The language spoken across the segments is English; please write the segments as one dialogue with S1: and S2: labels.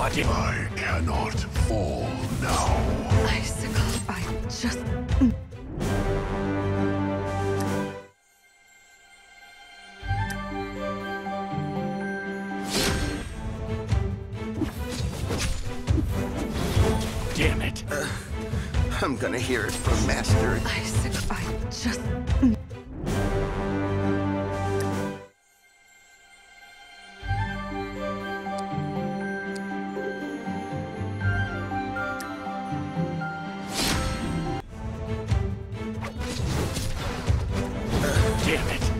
S1: body.
S2: I cannot fall now.
S3: Icicle, I just...
S1: Damn it.
S4: I'm gonna hear it from Master.
S3: Icicle, I just...
S1: Damn it.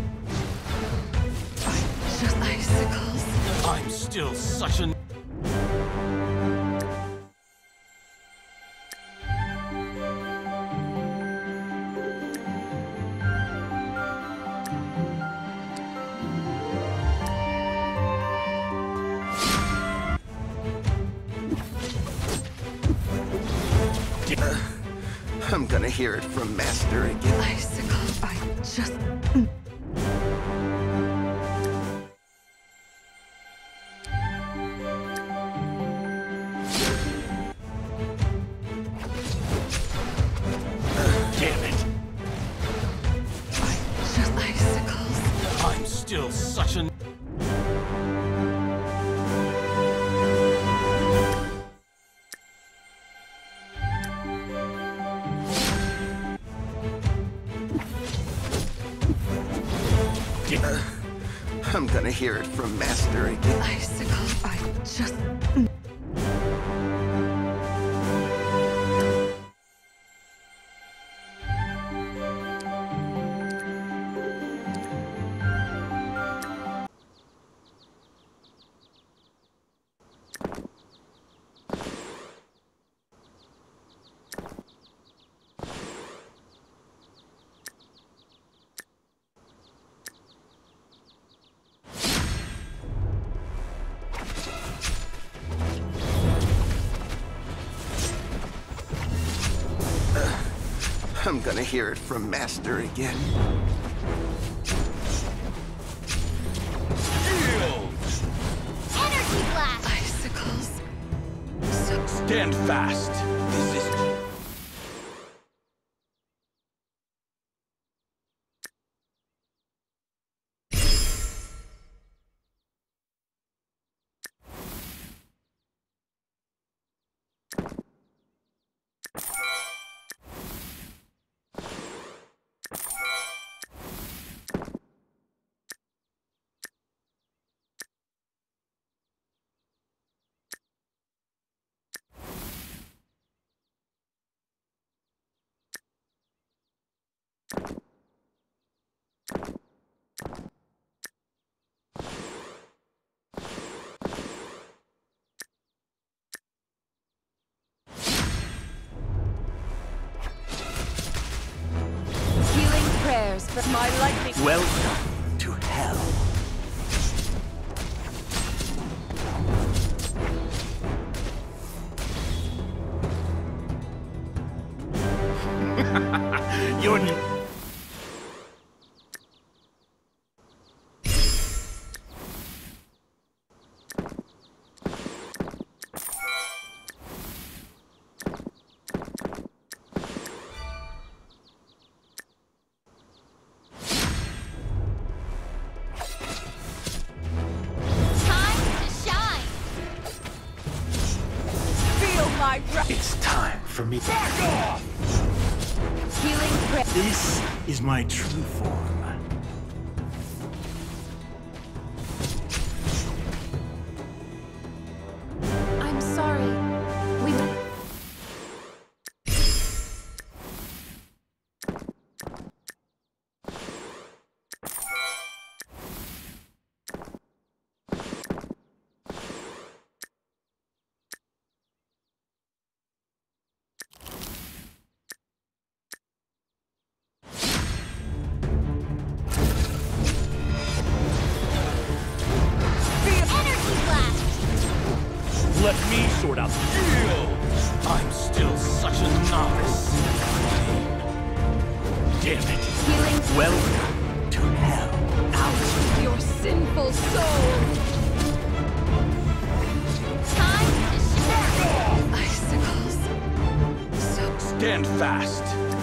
S3: Just icicles.
S1: I'm still such an...
S4: I'm gonna hear it from Master again.
S3: Icicle, I just...
S1: Damn it.
S3: Just icicles.
S1: I'm still such an...
S4: I'm gonna hear it from Master again.
S3: Icicle, I just...
S4: I'm gonna hear it from Master again.
S5: Energy blast!
S3: Icicles.
S1: Stand fast. This is...
S5: Healing prayers for my lightning.
S1: Welcome to hell. You're...
S5: Time to shine. Feel my breath.
S1: It's time for me. Back off!
S5: Healing prayers.
S1: This is my true form.
S5: I'm sorry. We... Energy blast!
S1: Let me sort out the deal. I'm still such a novice. Damn it.
S5: Healing
S1: Welcome to hell.
S5: out your sinful soul. Time to
S1: Stand fast.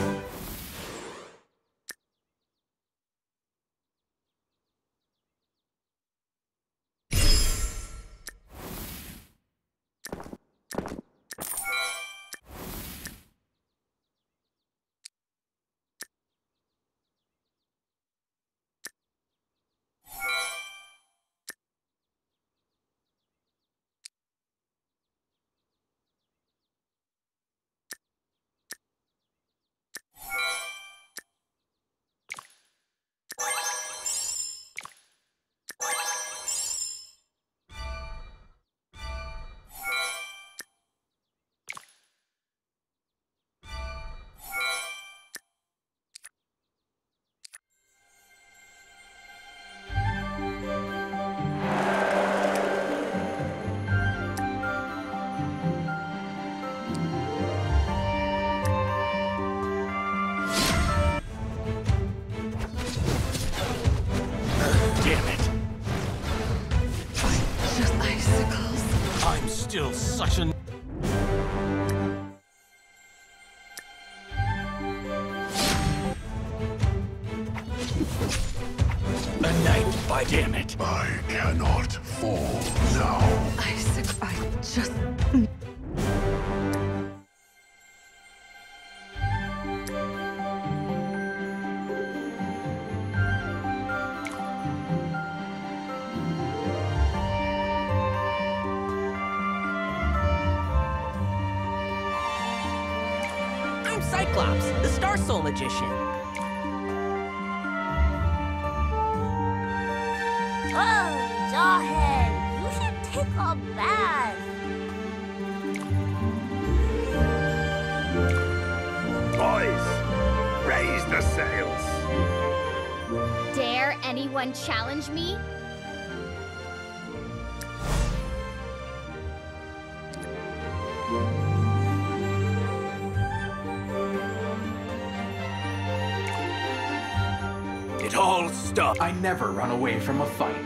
S1: Still such a... A night by damn it.
S2: I cannot fall now.
S3: Isaac, I just...
S6: I'm Cyclops, the Star Soul Magician.
S5: Oh, Jawhead, you should take a bath.
S7: Boys, raise the sails.
S5: Dare anyone challenge me?
S1: It all stopped.
S8: I never run away from a fight.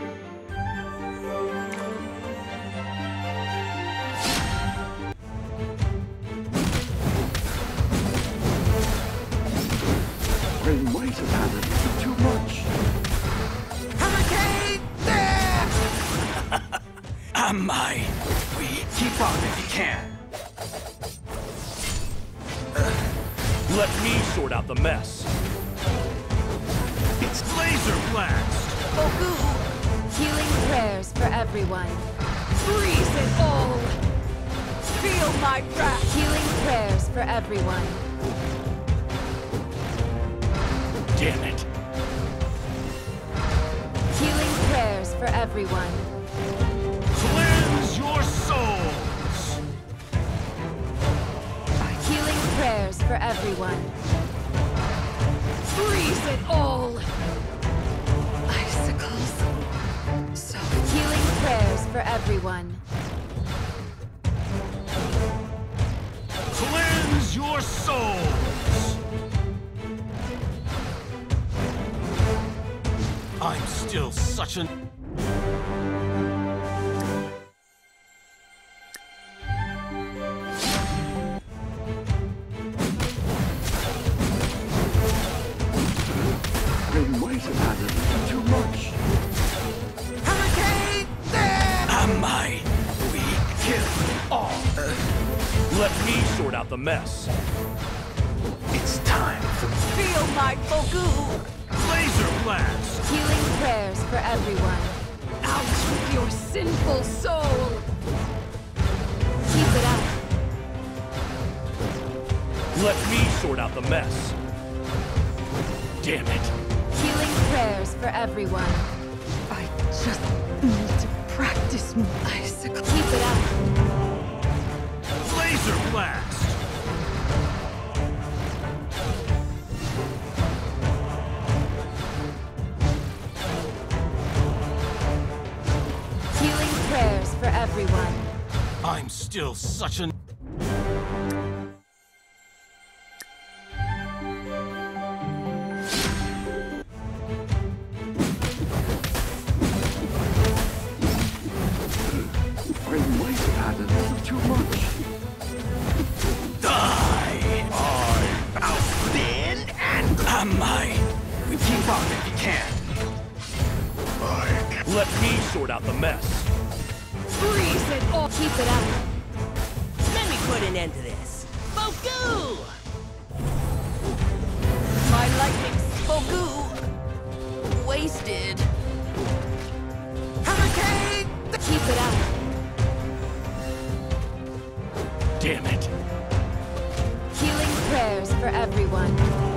S2: I might have had a little too much.
S6: Hurricane there!
S1: Am I weak?
S8: Keep up if you can.
S1: Let me sort out the mess. It's laser blast!
S5: Goku! Healing prayers for everyone. Freeze it all! Feel my wrath! Healing prayers for everyone.
S1: Damn it.
S5: Healing prayers for everyone.
S1: Cleanse your souls!
S5: Healing prayers for everyone. Freeze it all!
S3: Icicles. So...
S5: Healing prayers for everyone.
S1: Cleanse your souls! I'm still such an...
S2: I might have had a little too much.
S6: Hurricane there!
S1: Am I weak?
S8: Kill all.
S1: Let me sort out the mess.
S8: It's time for
S6: Feel my Goku!
S1: Laser blast!
S5: Healing prayers for everyone.
S3: out with your sinful soul!
S5: Keep it up.
S1: Let me sort out the mess. Damn it.
S5: Healing prayers for everyone.
S3: I just need to practice more. Icicle.
S5: Keep it up.
S1: Laser blast!
S5: Healing prayers for everyone.
S1: I'm still such an...
S2: I might have had a little too much.
S1: Die! I Let me sort out the mess.
S5: Freeze it all! Keep it up!
S6: Let me put an end to this. Boku!
S5: My lightning
S6: Boku! Wasted. Hurricane!
S5: keep it up!
S1: Damn it.
S5: Healing prayers for everyone.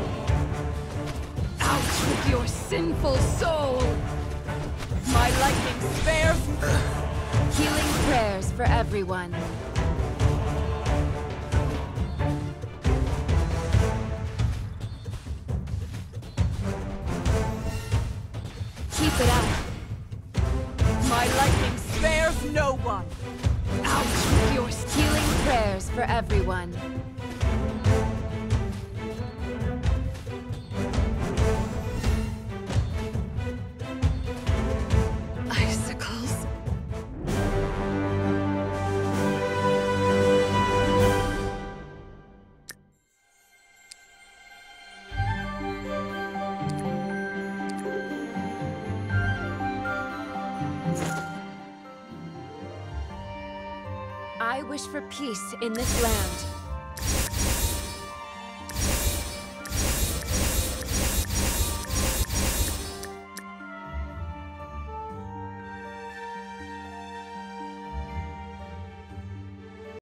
S3: Out with your sinful soul!
S5: My lightning spares! Healing prayers for everyone. Keep it up.
S3: My lightning spares no one! Out with your
S5: Healing prayers for everyone.
S3: icicles.
S5: I wish for peace in this land.